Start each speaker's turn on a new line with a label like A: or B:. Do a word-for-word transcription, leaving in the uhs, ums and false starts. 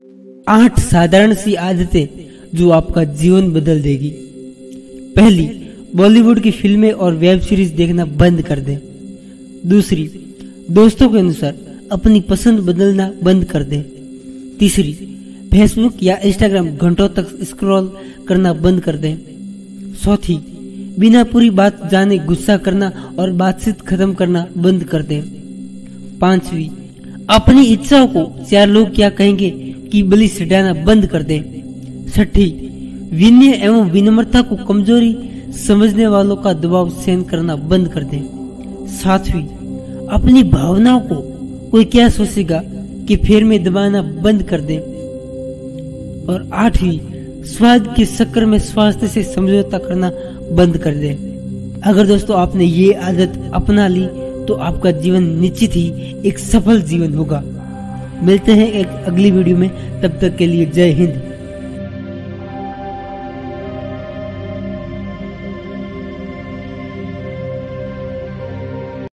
A: आठ साधारण सी आदतें जो आपका जीवन बदल देगी। पहली, बॉलीवुड की फिल्में और वेब सीरीज देखना बंद कर दें। दूसरी, दोस्तों के अनुसार अपनी पसंद बदलना बंद कर दें। तीसरी, फेसबुक या इंस्टाग्राम घंटों तक स्क्रॉल करना बंद कर दें। चौथी, बिना पूरी बात जाने गुस्सा करना और बातचीत खत्म करना बंद कर दें। पांचवी, अपनी इच्छाओं को चार लोग क्या कहेंगे की बलि चढ़ाना बंद कर दें। छठी, विनय एवं विनम्रता को कमजोरी समझने वालों का दबाव सहन करना बंद कर दें। सातवीं, अपनी भावनाओं को कोई क्या सोचेगा कि फेर में दबाना बंद कर दें। और आठवीं, स्वाद के चक्कर में स्वास्थ्य से समझौता करना बंद कर दें। अगर दोस्तों आपने ये आदत अपना ली तो आपका जीवन निश्चित ही एक सफल जीवन होगा। मिलते हैं एक अगली वीडियो में, तब तक के लिए जय हिंद।